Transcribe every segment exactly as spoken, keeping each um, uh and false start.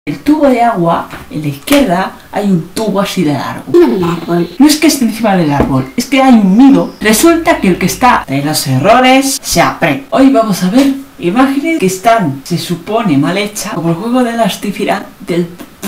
El tubo de agua, en la izquierda, hay un tubo así de largo. Un árbol. No es que esté encima del árbol, es que hay un nido. Resulta que el que está de los errores se aprende. Hoy vamos a ver imágenes que están, se supone, mal hechas, como el juego de las diferencias del...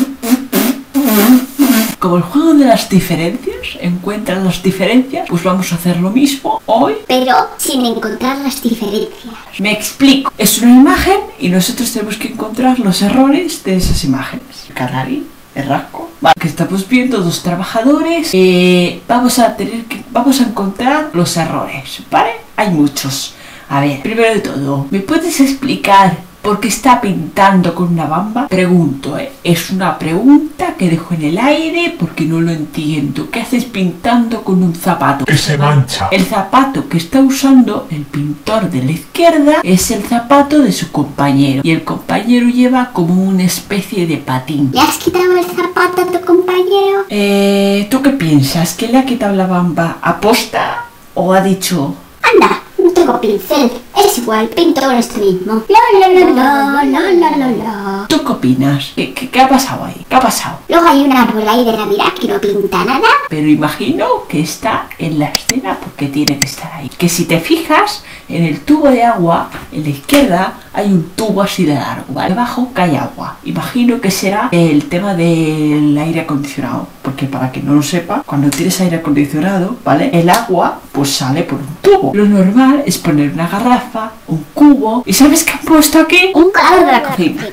Como el juego de las diferencias, encuentran las diferencias, pues vamos a hacer lo mismo hoy. Pero sin encontrar las diferencias. Me explico. Es una imagen y nosotros tenemos que encontrar los errores de esas imágenes. Canari, el rasco. Vale, que estamos viendo dos trabajadores. Eh, vamos a tener que, vamos a encontrar los errores, ¿vale? Hay muchos. A ver, primero de todo, ¿me puedes explicar por qué está pintando con una bamba? Pregunto, ¿eh? Es una pregunta que dejo en el aire porque no lo entiendo. ¿Qué haces pintando con un zapato? Que se mancha. El zapato que está usando el pintor de la izquierda es el zapato de su compañero. Y el compañero lleva como una especie de patín. ¿Le has quitado el zapato a tu compañero? Eh, ¿tú qué piensas? ¿Que le ha quitado la bamba aposta o ha dicho... Anda, no tengo pincel. Es igual, pinto con esto mismo. La la la la la la la la. ¿Tú qué opinas? ¿Qué, qué, qué ha pasado ahí? ¿Qué ha pasado? Luego hay un árbol ahí de Navidad que no pinta nada. Pero imagino que está en la escena porque tiene que estar ahí. Que si te fijas, en el tubo de agua, en la izquierda, hay un tubo así de largo, ¿vale? Debajo cae agua. Imagino que será el tema del aire acondicionado. Porque para que no lo sepa, cuando tienes aire acondicionado, ¿vale? El agua, pues sale por un tubo. Lo normal es poner una garrafa, un cubo. ¿Y sabes qué han puesto aquí? Un colador de la cocina.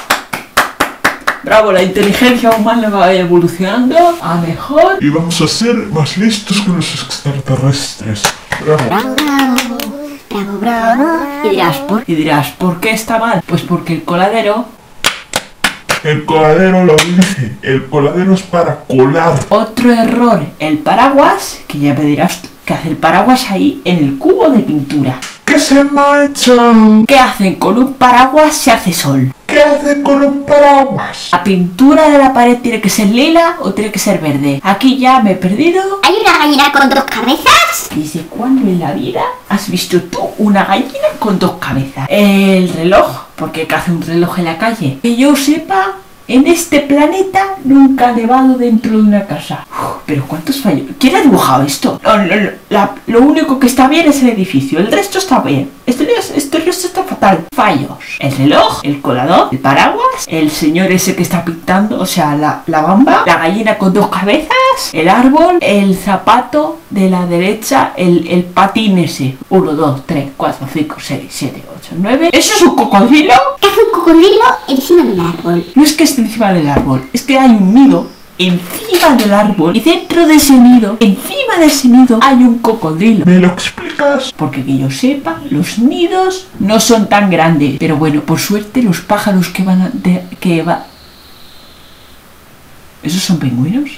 Bravo, la inteligencia humana va evolucionando a mejor. Y vamos a ser más listos que los extraterrestres. Bravo. Bravo, bravo, bravo, bravo. Y dirás, ¿por, y dirás, ¿por qué está mal? Pues porque el coladero... El coladero lo dice. El coladero es para colar. Otro error, el paraguas, que ya me dirás que hace el paraguas ahí en el cubo de pintura. Que se mancha. ¿Qué hacen? Con un paraguas se hace sol. ¿Qué hace con un paraguas? ¿La pintura de la pared tiene que ser lila o tiene que ser verde? Aquí ya me he perdido. ¿Hay una gallina con dos cabezas? ¿Desde cuándo en la vida has visto tú una gallina con dos cabezas? El reloj, porque ¿qué hace un reloj en la calle? Que yo sepa, en este planeta nunca ha nevado dentro de una casa. Uf, pero ¿cuántos fallos? ¿Quién ha dibujado esto? No, no, no, la, lo único que está bien es el edificio, el resto está bien. Este, este resto está fatal. Fallos. El reloj, el colador, el paraguas, el señor ese que está pintando, o sea, la, la bamba, la gallina con dos cabezas, el árbol, el zapato de la derecha, el, el patín ese. Uno, dos, tres, cuatro, cinco, seis, siete, ocho, nueve. ¿Eso es un cocodrilo? ¿Qué hace un cocodrilo encima del árbol? No es que esté encima del árbol, es que hay un nido encima del árbol y dentro de ese nido, encima de ese nido, hay un cocodrilo. ¿Me lo explicas? Porque que yo sepa, los nidos no son tan grandes. Pero bueno, por suerte los pájaros que van a... De, que va... ¿Esos son pingüinos?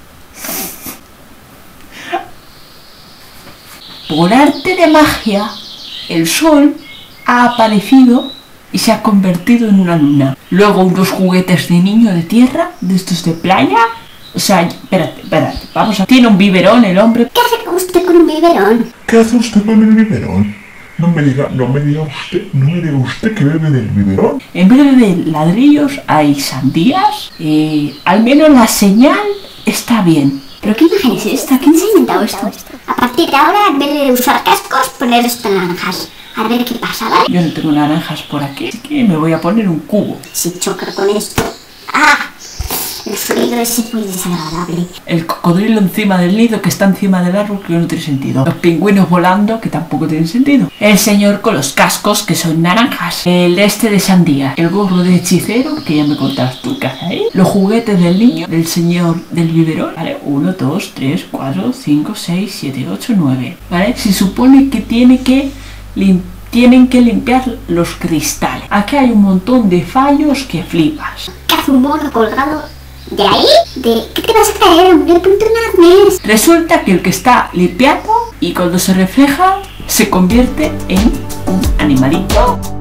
Por arte de magia, el sol ha aparecido y se ha convertido en una luna. Luego unos juguetes de niño de tierra, de estos de playa. O sea, espérate, espérate, vamos a... Tiene un biberón el hombre. ¿Qué hace usted con un biberón? ¿Qué hace usted con el biberón? No me diga, no me diga usted, no me diga usted que bebe del biberón. En vez de ladrillos hay sandías. Eh, al menos la señal está bien. ¿Pero qué imagen es esta? ¿Quién se ha inventado esto? A partir de ahora, en vez de usar cascos, poner esto naranjas. A ver qué pasa, ¿vale? Yo no tengo naranjas por aquí, así que me voy a poner un cubo. Si choca con esto... ¡Ah! El sonido es muy desagradable. El cocodrilo encima del nido que está encima del árbol, que no tiene sentido. Los pingüinos volando, que tampoco tienen sentido. El señor con los cascos, que son naranjas. El este de sandía. El gorro de hechicero, que ya me contarás tú qué hace ahí. Los juguetes del niño, del señor del biberón. ¿Vale? uno, dos, tres, cuatro, cinco, seis, siete, ocho, nueve. ¿Vale? Se supone que tiene que... tienen que limpiar los cristales. Aquí hay un montón de fallos que flipas. ¿Qué hace un mono colgado de ahí? ¿De qué te vas a caer? Me apunto un arnés. Resulta que el que está limpiando y cuando se refleja se convierte en un animalito.